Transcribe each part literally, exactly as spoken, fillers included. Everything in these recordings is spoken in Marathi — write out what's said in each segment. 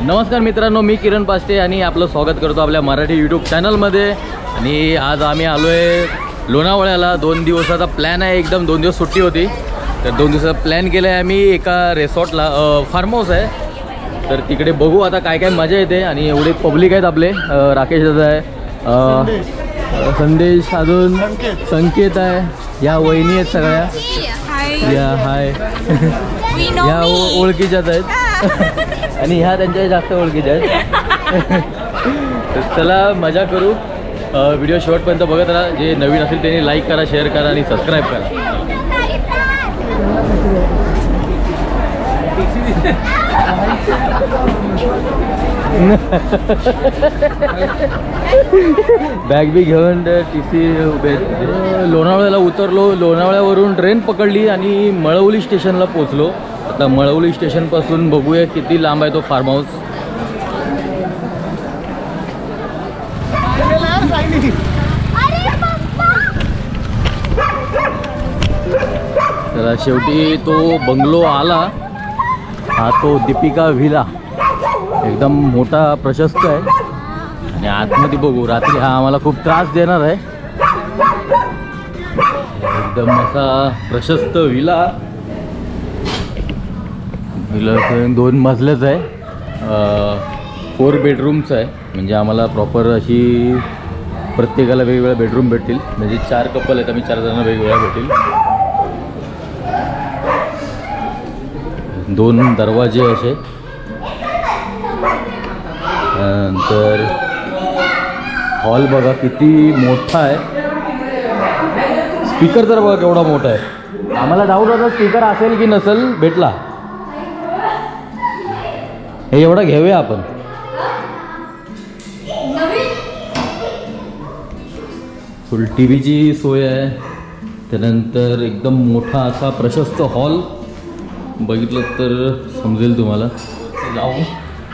नमस्कार मित्रांनो, मी किरण पास्टे आणि आपलं स्वागत करतो आपल्या मराठी यूट्यूब चॅनलमध्ये। आणि आज आम्ही आलो आहे लोणावळ्याला। दोन दिवसाचा प्लॅन आहे, एकदम दोन दिवस सुट्टी होती तर दोन दिवसाचा प्लॅन केला आहे आम्ही एका रिसॉर्टला, फार्म हाऊस आहे तर तिकडे बघू आता काय काय मजा येते। आणि एवढे पब्लिक आहेत आपले, राकेश दादा आहे, संदेश, अजून संकेत आहे, या वहिनी आहेत सगळ्या, या हाय या ओळखीच्याच आहेत आणि ह्या त्यांच्या जास्त ओळखीच्या आहेत। तर चला मजा करू, व्हिडिओ शेवटपर्यंत बघत राहा। जे नवीन असेल त्यांनी लाईक करा, शेअर करा आणि सबस्क्राईब करा। बॅग बी घेऊन टी सी उभे। लोणावळ्याला उतरलो, लोणावळ्यावरून ट्रेन पकडली आणि मळवली स्टेशनला पोचलो। आता मळवली स्टेशनपासून बघूया किती लांब आहे तो फार्म हाऊस। तर शेवटी तो बंगलो आला, हा तो दीपिका व्हिला, एकदम मोठा प्रशस्त आहे आणि आतमध्ये बघू। रात्री हा आम्हाला खूप त्रास देणार आहे। एकदम असा प्रशस्त विला, विला दोन मजल्याच आहे, फोर बेडरूम्स आहे। म्हणजे आम्हाला प्रॉपर अशी प्रत्येकाला वेगवेगळ्या बेडरूम भेटतील, म्हणजे चार कपल आहेत आम्ही, चार जणांना वेगवेगळ्या भेटतील। दोन दरवाजे असे, नंतर हॉल बघा किती मोठा आहे। स्पीकर तर बघा केवढा मोठा आहे। आम्हाला डाऊट होता स्पीकर असेल की नसेल, भेटला। हे एवढा घेऊया आपण। फुल टी व्हीची सोय आहे, त्यानंतर एकदम मोठा असा प्रशस्त हॉल, बघितलं तर समजेल तुम्हाला। जाऊ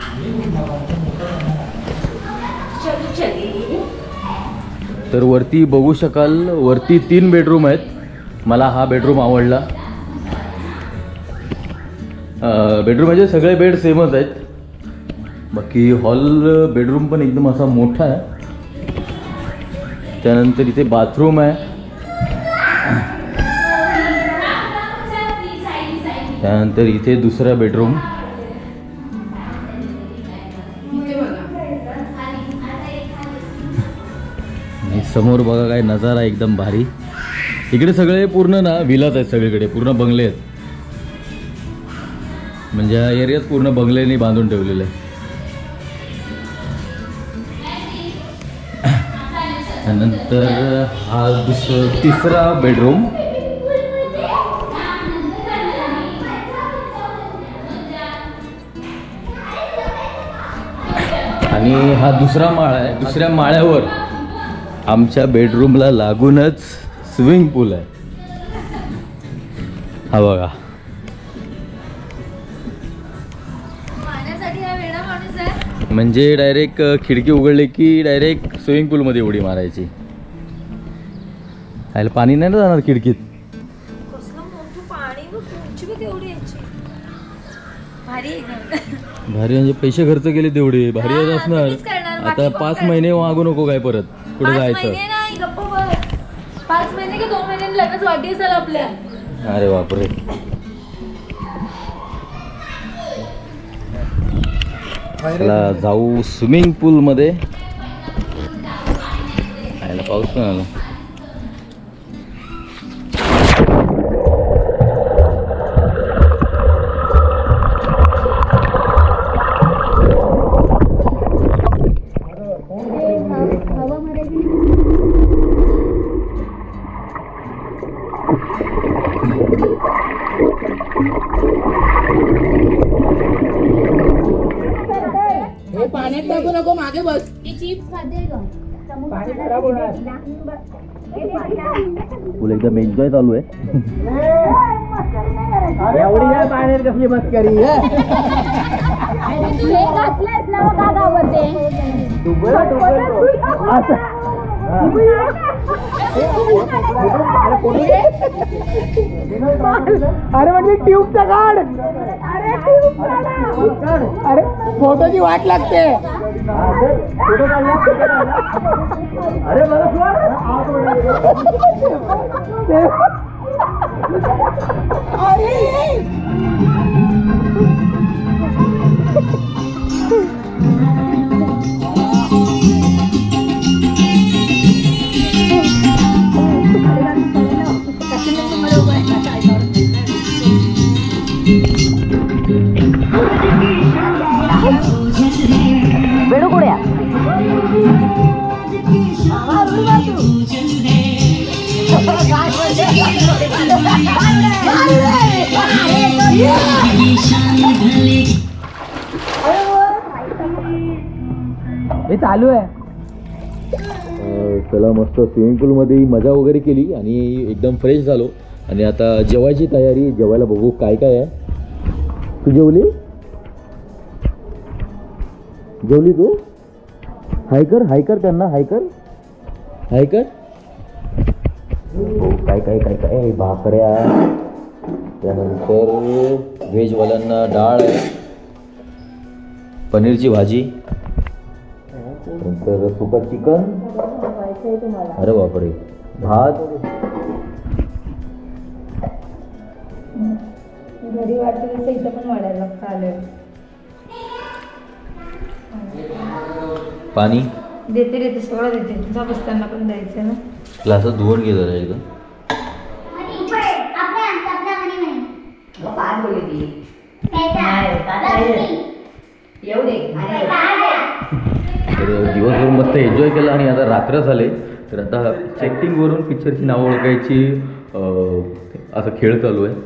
तर वरती बघू शकाल, वरती तीन बेडरूम आहेत। मला हा बेडरूम आवडला। बेडरूम म्हणजे सगळे बेड सेमच आहेत, बाकी हॉल बेडरूम पण एकदम असा मोठा आहे। त्यानंतर इथे बाथरूम आहे, त्यानंतर इथे दुसरा बेडरूम, आणि समोर बघा काय नजारा एकदम भारी। इकडे सगळे पूर्ण ना विलाच आहेत, सगळीकडे पूर्ण बंगले आहेत, म्हणजे हा एरियाच पूर्ण बंगल्याने बांधून ठेवलेलं आहे। त्यानंतर हा दुसरा तिसरा बेडरूम, आणि हा दुसरा माळा आहे। दुसऱ्या माळ्यावर आमच्या बेडरूमला लागूनच स्विमिंग पूल आहे, हा बघा। म्हणजे डायरेक्ट खिडकी उघडली की डायरेक्ट स्विमिंग पूलमध्ये उडी मारायची। खायला पाणी नाही ना जाणार खिडकीत। भारी म्हणजे पैसे खर्च केले तेवढे, भारी असणार। आता पाच महिने मागू नको काय परत, कुठे जायचं? पाच महिने की दोन महिने लगेच वाढदिवस आपल्या। अरे बापरे। चला जाऊ स्विमिंग पूल मध्ये। खायला पाऊस पण आला। पाण्यात टाकू नको, मागे बस। चिप्स खाते ग, पाणी खराब होणार। फुल एकदम एन्जॉय चालू आहे। एवढी काय पाण्यात कसली मस्करी आहे? तू हे घातलंस ना का गावाते? अरे म्हणजे ट्यूबचा काढ। अरे अरे फोटोची वाट लागते. अरे वेणू कोड्या हे चालू आहे. चला मस्त स्विमिंग पूलमध्ये मजा वगैरे केली आणि एकदम फ्रेश झालो आणि आता जेवायची तयारी. जेवायला बघू काय काय आहे. तू जेवली जेवली तू? हाय कर हाय कर त्यांना हाय कर हाय कर. हो काय काय काय काय भाकऱ्या, त्यानंतर व्हेजवाल्यांना डाळ आहे, पनीरची भाजी, नंतर सुका चिकन, अरे बापरे, भात. घरी वाटतं तसं इथं पण वाढायला लागतं. आलं पाणी देते देते सगळं देते. तुझा बसताना पण द्यायचं ना. ग्लासात धुवून घे जरा एकदम. तर दिवसभर मस्त एन्जॉय केला आणि आता रात्र झाले. तर आता सेटिंगवरून पिक्चरची नावं ओळखायची असा खेळ चालू आहे.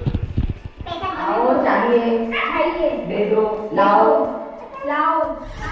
दे दो लाओ लाओ